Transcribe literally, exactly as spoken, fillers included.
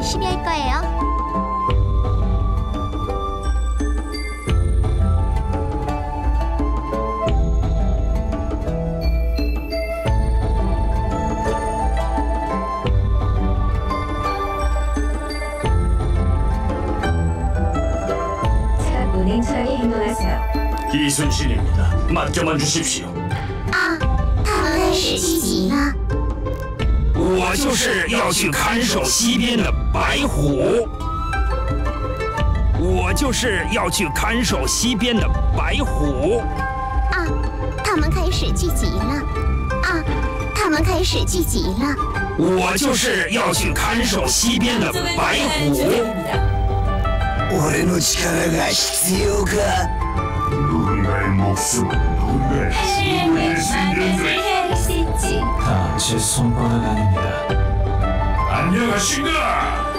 열심히 할 거예요. 운행차에 행동하세요. 이순신입니다. 맡겨만 주십시오. 啊，他们开始聚集了。 我就是要去看守西边的白虎。我就是要去看守西边的白虎。 啊，他们开始聚集了。啊，他们开始聚集了。 我就是要去看守西边的白虎。 俺の力が必要か? 누군가의 목숨은 누군가의 친구의 생명을 다 제 손바닥 아닙니다. 안녕하신가?